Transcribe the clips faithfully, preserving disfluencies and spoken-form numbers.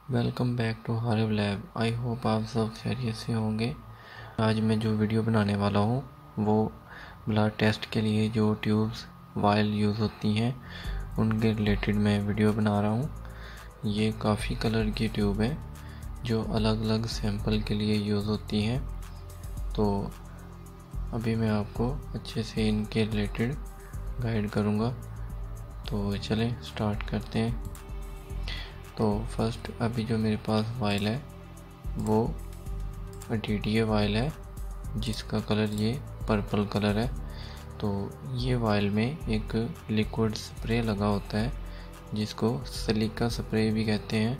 Welcome back to हारिब lab. I hope आप सब खैरियत से होंगे। आज मैं जो वीडियो बनाने वाला हूँ वो ब्लड टेस्ट के लिए जो ट्यूब्स वायल यूज़ होती हैं उनके रिलेटेड मैं वीडियो बना रहा हूँ। ये काफ़ी कलर की ट्यूब है जो अलग अलग सैंपल के लिए यूज़ होती हैं। तो अभी मैं आपको अच्छे से इनके रिलेटेड गाइड करूँगा। तो चलें स्टार्ट करते हैं। तो फर्स्ट अभी जो मेरे पास वायल है वो डी टी ए वायल है जिसका कलर ये पर्पल कलर है। तो ये वायल में एक लिक्विड स्प्रे लगा होता है जिसको सिलिका स्प्रे भी कहते हैं,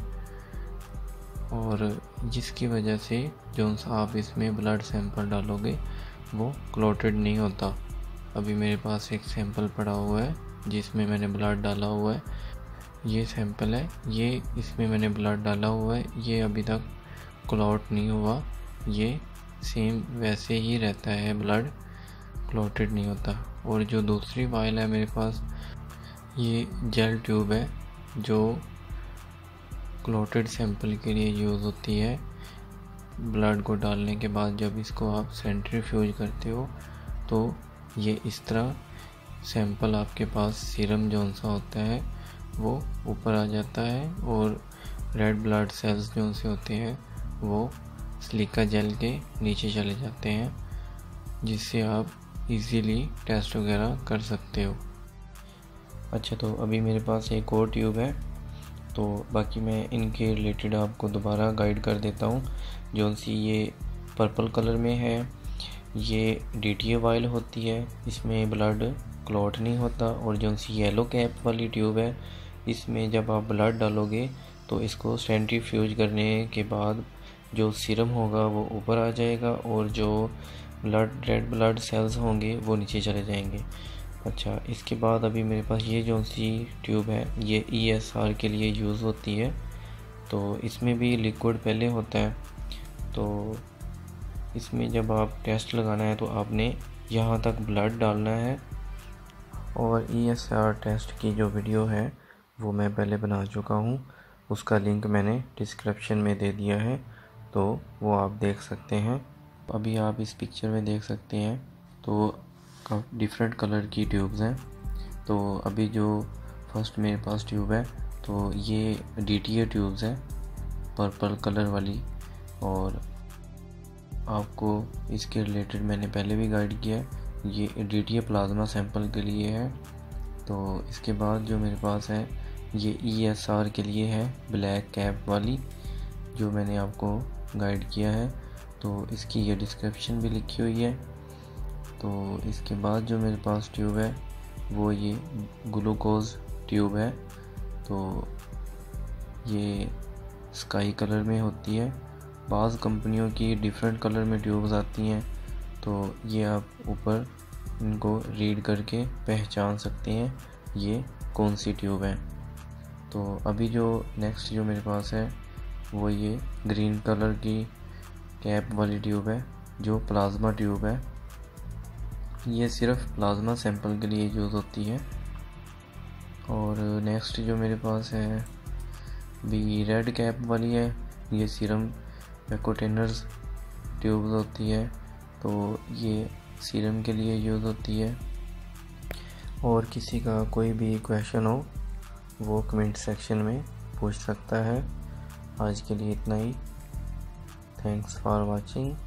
और जिसकी वजह से जो आप इसमें ब्लड सैंपल डालोगे वो क्लोटेड नहीं होता। अभी मेरे पास एक सैंपल पड़ा हुआ है जिसमें मैंने ब्लड डाला हुआ है। ये सैंपल है, ये इसमें मैंने ब्लड डाला हुआ है। ये अभी तक क्लॉट नहीं हुआ, ये सेम वैसे ही रहता है, ब्लड क्लॉटेड नहीं होता। और जो दूसरी वायल है मेरे पास, ये जेल ट्यूब है जो क्लॉटेड सैंपल के लिए यूज़ होती है। ब्लड को डालने के बाद जब इसको आप सेंट्रीफ्यूज करते हो तो ये इस तरह सैंपल आपके पास सीरम जौन सा होता है वो ऊपर आ जाता है, और रेड ब्लड सेल्स जो से होते हैं वो सिलिका जेल के नीचे चले जाते हैं, जिससे आप इजीली टेस्ट वगैरह कर सकते हो। अच्छा, तो अभी मेरे पास एक और ट्यूब है, तो बाकी मैं इनके रिलेटेड आपको दोबारा गाइड कर देता हूँ। जो सी ये पर्पल कलर में है, ये डी टी ए वायल होती है, इसमें ब्लड क्लॉट नहीं होता। और जो सी येलो कैप वाली ट्यूब है, इसमें जब आप ब्लड डालोगे तो इसको सेंट्रीफ्यूज करने के बाद जो सीरम होगा वो ऊपर आ जाएगा और जो ब्लड रेड ब्लड सेल्स होंगे वो नीचे चले जाएंगे। अच्छा, इसके बाद अभी मेरे पास ये जो सी ट्यूब है ये ई एस आर के लिए यूज़ होती है। तो इसमें भी लिक्विड पहले होता है, तो इसमें जब आप टेस्ट लगाना है तो आपने यहाँ तक ब्लड डालना है। और ई एस आर टेस्ट की जो वीडियो है वो मैं पहले बना चुका हूँ, उसका लिंक मैंने डिस्क्रिप्शन में दे दिया है, तो वो आप देख सकते हैं। अभी आप इस पिक्चर में देख सकते हैं तो डिफरेंट कलर की ट्यूब्स हैं। तो अभी जो फर्स्ट मेरे पास ट्यूब है तो ये डी टी ए ट्यूब्स है पर्पल कलर वाली, और आपको इसके रिलेटेड मैंने पहले भी गाइड किया है। ये D T A plasma sample के लिए है। तो इसके बाद जो मेरे पास है ये ई एस आर के लिए है, ब्लैक कैप वाली, जो मैंने आपको गाइड किया है। तो इसकी ये डिस्क्रिप्शन भी लिखी हुई है। तो इसके बाद जो मेरे पास ट्यूब है वो ये ग्लूकोज ट्यूब है। तो ये स्काई कलर में होती है। बाज़ कंपनियों की डिफरेंट कलर में ट्यूब्स आती हैं, तो ये आप ऊपर इनको रीड करके पहचान सकते हैं ये कौन सी ट्यूब है। तो अभी जो नेक्स्ट जो मेरे पास है वो ये ग्रीन कलर की कैप वाली ट्यूब है जो प्लाज्मा ट्यूब है। ये सिर्फ प्लाज्मा सैंपल के लिए यूज़ होती है। और नेक्स्ट जो मेरे पास है भी रेड कैप वाली है, ये सीरम पेकोटेनर्स ट्यूब्स होती है, तो ये सीरम के लिए यूज़ होती है। और किसी का कोई भी क्वेश्चन हो वो कमेंट सेक्शन में पूछ सकता है। आज के लिए इतना ही। Thanks for watching.